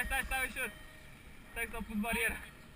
stai ușor. Stai că s-a pus bariera.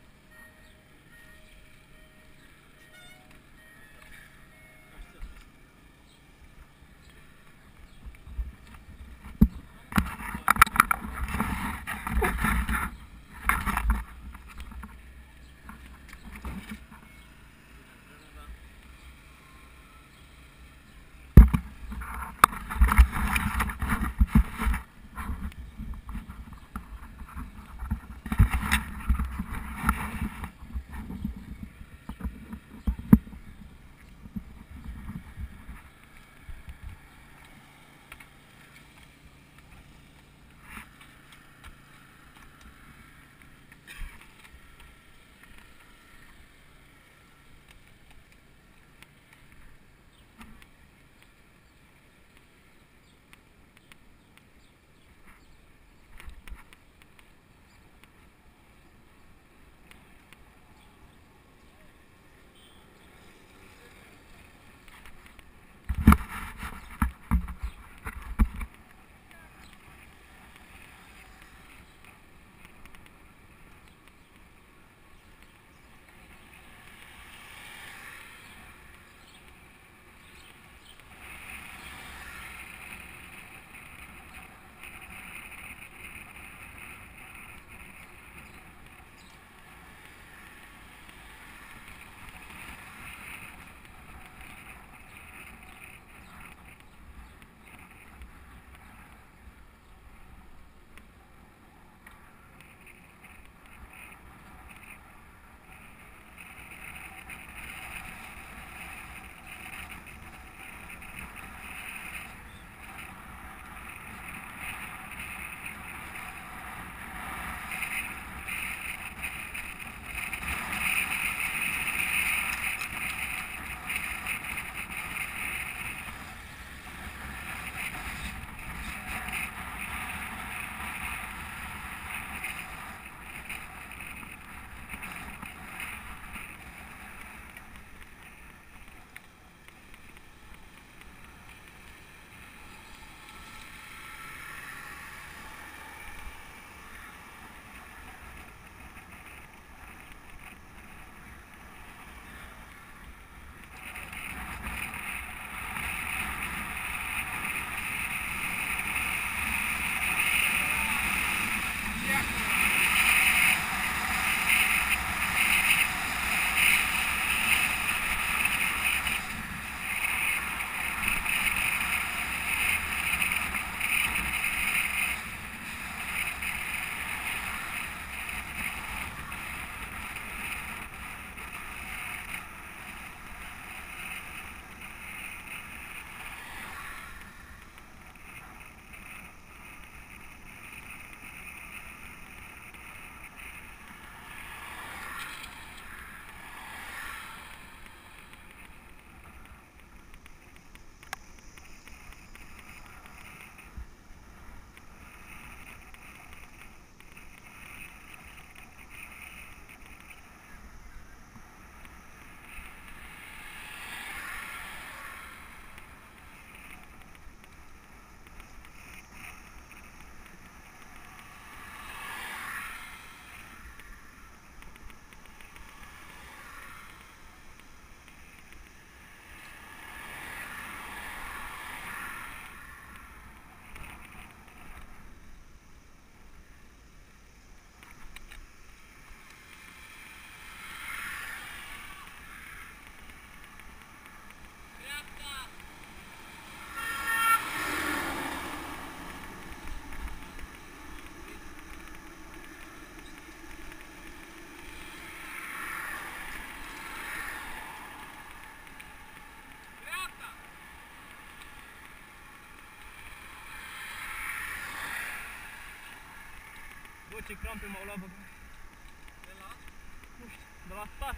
Ce crampe m-au luat, bă. De la? Nu știu, de la start.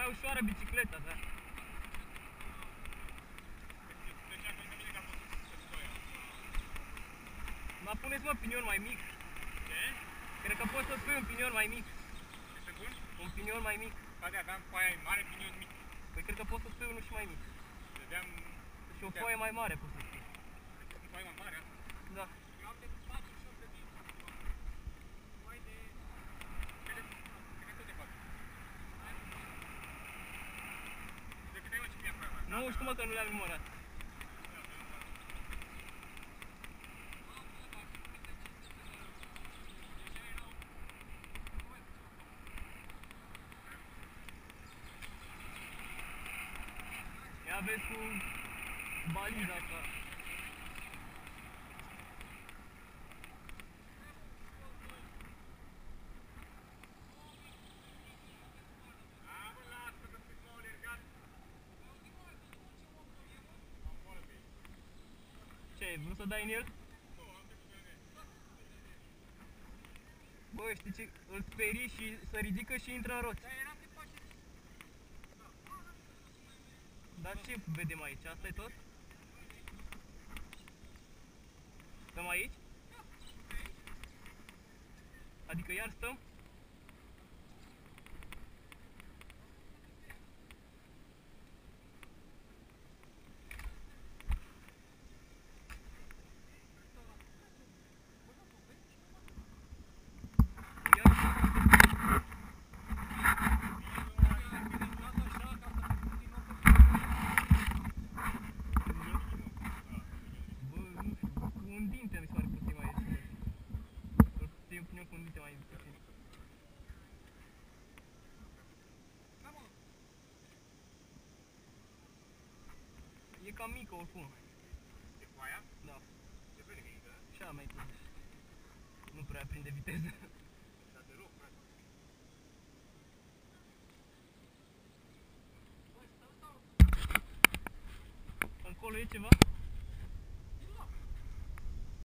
mai ușoară bicicleta, da. Dar puneți mă pinion mai mic. Ce? Cred că poți să spui un pinion mai mic. Este bun? Un pinion mai mic. Da, de aveam foaia mare, pinion mic. Păi cred că poți să spui unul și mai mic. Vedeam... Și o foaie mai mare poți să spui. Sunt foaie mai mare, asta? Da. Eu am de 48 de mii. Foaie de... Cred că tot de 4. De cât ai mă ce mi-a foaia mare? Nu știu mă că nu le-am numărat. Ia vezi cu baliza asta. Ce, ai vrut să dai în el? Bă, știi ce? Îl sperii și se ridică și intră în roți. Dar ce vedem aici? Asta e tot? Stăm aici? Adică iar stăm? Un dinte mi se pare puțin mai ieșit. Îl punem cu un dinte mai puțin. E cam mică oricum. E foaia? Da. E bine mică. Și mai prinde. Nu prea prinde viteză. Dar te rog, frate. Încolo e ceva?